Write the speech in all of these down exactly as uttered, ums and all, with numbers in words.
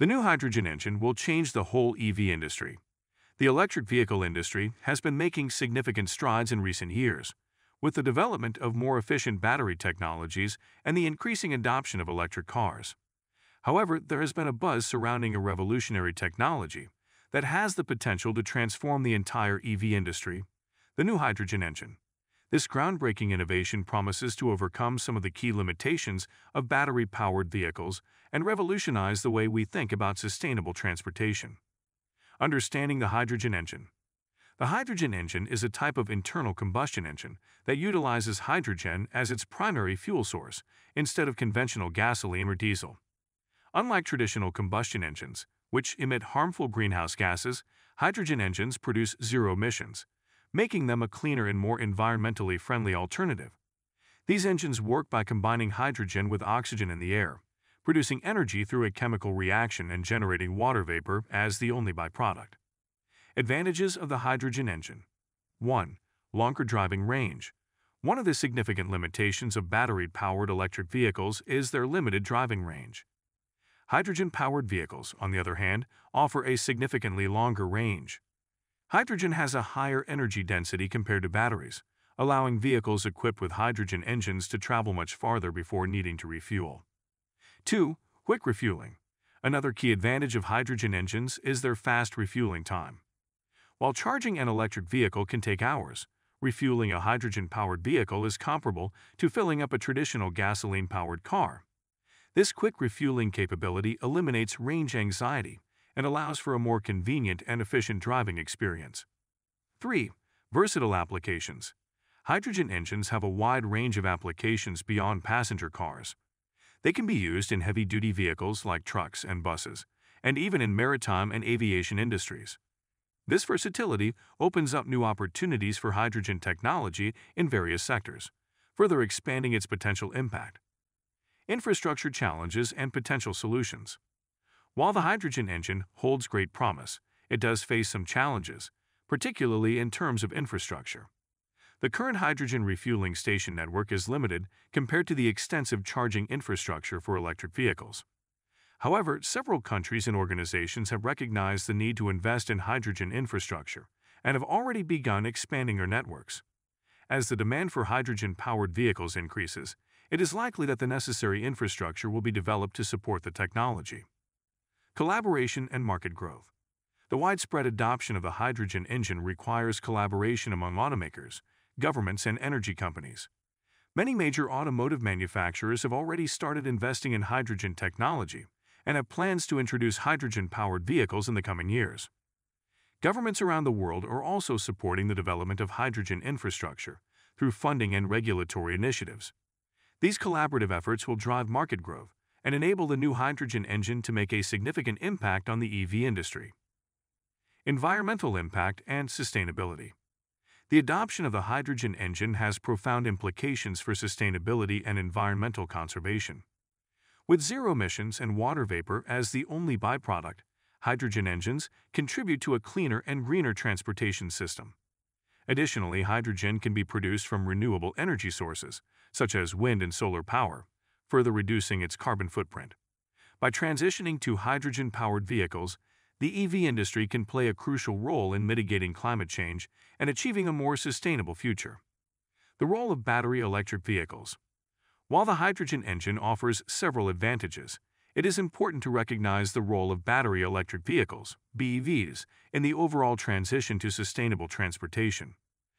The new hydrogen engine will change the whole E V industry. The electric vehicle industry has been making significant strides in recent years, with the development of more efficient battery technologies and the increasing adoption of electric cars. However, there has been a buzz surrounding a revolutionary technology that has the potential to transform the entire E V industry: the new hydrogen engine. This groundbreaking innovation promises to overcome some of the key limitations of battery-powered vehicles and revolutionize the way we think about sustainable transportation. Understanding the hydrogen engine. The hydrogen engine is a type of internal combustion engine that utilizes hydrogen as its primary fuel source instead of conventional gasoline or diesel. Unlike traditional combustion engines, which emit harmful greenhouse gases, hydrogen engines produce zero emissions, making them a cleaner and more environmentally friendly alternative. These engines work by combining hydrogen with oxygen in the air, producing energy through a chemical reaction and generating water vapor as the only byproduct. Advantages of the hydrogen engine. one. Longer driving range. One of the significant limitations of battery-powered electric vehicles is their limited driving range. Hydrogen-powered vehicles, on the other hand, offer a significantly longer range. Hydrogen has a higher energy density compared to batteries, allowing vehicles equipped with hydrogen engines to travel much farther before needing to refuel. two. Quick refueling. Another key advantage of hydrogen engines is their fast refueling time. While charging an electric vehicle can take hours, refueling a hydrogen-powered vehicle is comparable to filling up a traditional gasoline-powered car. This quick refueling capability eliminates range anxiety and allows for a more convenient and efficient driving experience. three. Versatile applications. Hydrogen engines have a wide range of applications beyond passenger cars. They can be used in heavy-duty vehicles like trucks and buses, and even in maritime and aviation industries. This versatility opens up new opportunities for hydrogen technology in various sectors, further expanding its potential impact. Infrastructure challenges and potential solutions. While the hydrogen engine holds great promise, it does face some challenges, particularly in terms of infrastructure. The current hydrogen refueling station network is limited compared to the extensive charging infrastructure for electric vehicles. However, several countries and organizations have recognized the need to invest in hydrogen infrastructure and have already begun expanding their networks. As the demand for hydrogen-powered vehicles increases, it is likely that the necessary infrastructure will be developed to support the technology. Collaboration and market growth. The widespread adoption of the hydrogen engine requires collaboration among automakers, governments, and energy companies. Many major automotive manufacturers have already started investing in hydrogen technology and have plans to introduce hydrogen-powered vehicles in the coming years. Governments around the world are also supporting the development of hydrogen infrastructure through funding and regulatory initiatives. These collaborative efforts will drive market growth and enable the new hydrogen engine to make a significant impact on the E V industry. Environmental impact and sustainability. The adoption of the hydrogen engine has profound implications for sustainability and environmental conservation. With zero emissions and water vapor as the only byproduct, hydrogen engines contribute to a cleaner and greener transportation system. Additionally, hydrogen can be produced from renewable energy sources, such as wind and solar power, further reducing its carbon footprint. By transitioning to hydrogen-powered vehicles, the E V industry can play a crucial role in mitigating climate change and achieving a more sustainable future. The role of battery electric vehicles. While the hydrogen engine offers several advantages, it is important to recognize the role of battery electric vehicles, B E Vs, in the overall transition to sustainable transportation.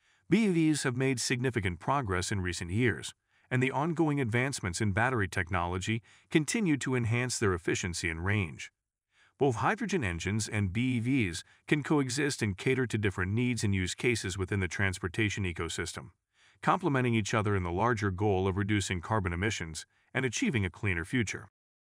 B E Vs have made significant progress in recent years, and the ongoing advancements in battery technology continue to enhance their efficiency and range. Both hydrogen engines and B E Vs can coexist and cater to different needs and use cases within the transportation ecosystem, complementing each other in the larger goal of reducing carbon emissions and achieving a cleaner future.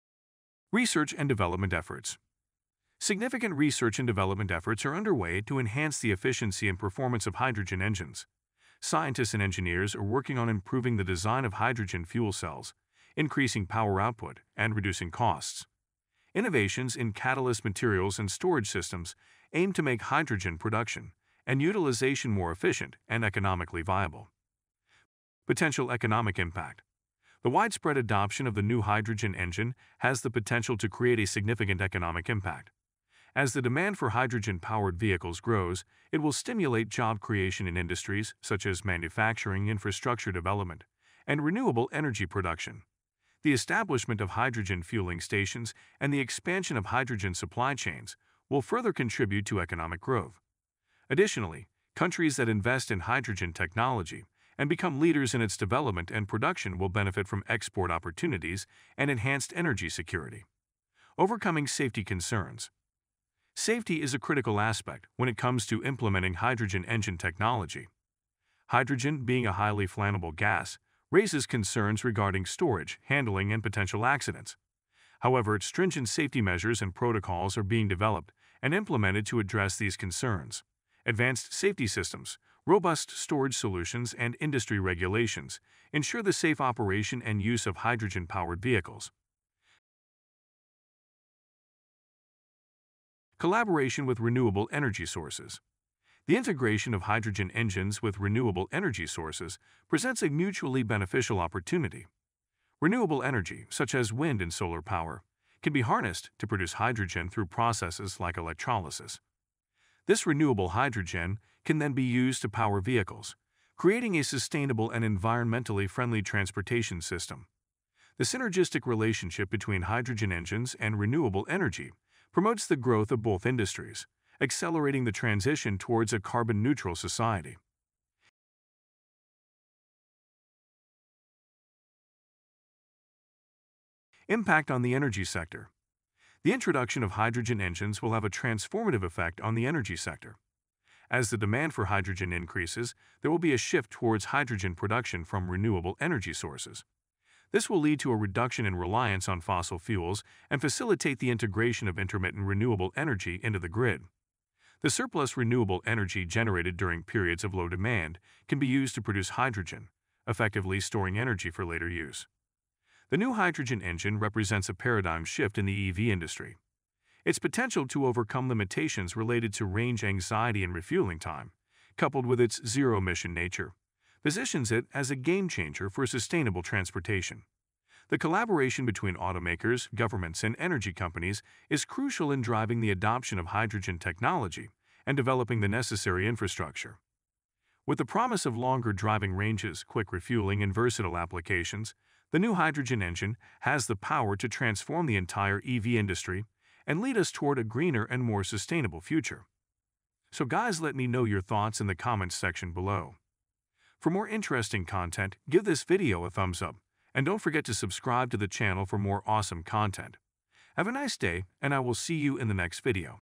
Research and development efforts. Significant research and development efforts are underway to enhance the efficiency and performance of hydrogen engines. Scientists and engineers are working on improving the design of hydrogen fuel cells, increasing power output, and reducing costs. Innovations in catalyst materials and storage systems aim to make hydrogen production and utilization more efficient and economically viable. Potential economic impact. The widespread adoption of the new hydrogen engine has the potential to create a significant economic impact. As the demand for hydrogen-powered vehicles grows, it will stimulate job creation in industries such as manufacturing, infrastructure development, and renewable energy production. The establishment of hydrogen fueling stations and the expansion of hydrogen supply chains will further contribute to economic growth. Additionally, countries that invest in hydrogen technology and become leaders in its development and production will benefit from export opportunities and enhanced energy security. Overcoming safety concerns. Safety is a critical aspect when it comes to implementing hydrogen engine technology. Hydrogen, being a highly flammable gas, raises concerns regarding storage, handling, and potential accidents. However, stringent safety measures and protocols are being developed and implemented to address these concerns. Advanced safety systems, robust storage solutions, and industry regulations ensure the safe operation and use of hydrogen-powered vehicles. Collaboration with renewable energy sources. The integration of hydrogen engines with renewable energy sources presents a mutually beneficial opportunity. Renewable energy, such as wind and solar power, can be harnessed to produce hydrogen through processes like electrolysis. This renewable hydrogen can then be used to power vehicles, creating a sustainable and environmentally friendly transportation system. The synergistic relationship between hydrogen engines and renewable energy promotes the growth of both industries, accelerating the transition towards a carbon-neutral society. Impact on the energy sector. The introduction of hydrogen engines will have a transformative effect on the energy sector. As the demand for hydrogen increases, there will be a shift towards hydrogen production from renewable energy sources. This will lead to a reduction in reliance on fossil fuels and facilitate the integration of intermittent renewable energy into the grid. The surplus renewable energy generated during periods of low demand can be used to produce hydrogen, effectively storing energy for later use. The new hydrogen engine represents a paradigm shift in the E V industry. Its potential to overcome limitations related to range anxiety and refueling time, coupled with its zero-emission nature, positions it as a game-changer for sustainable transportation. The collaboration between automakers, governments, and energy companies is crucial in driving the adoption of hydrogen technology and developing the necessary infrastructure. With the promise of longer driving ranges, quick refueling, and versatile applications, the new hydrogen engine has the power to transform the entire E V industry and lead us toward a greener and more sustainable future. So guys, let me know your thoughts in the comments section below. For more interesting content, give this video a thumbs up, and don't forget to subscribe to the channel for more awesome content. Have a nice day, and I will see you in the next video.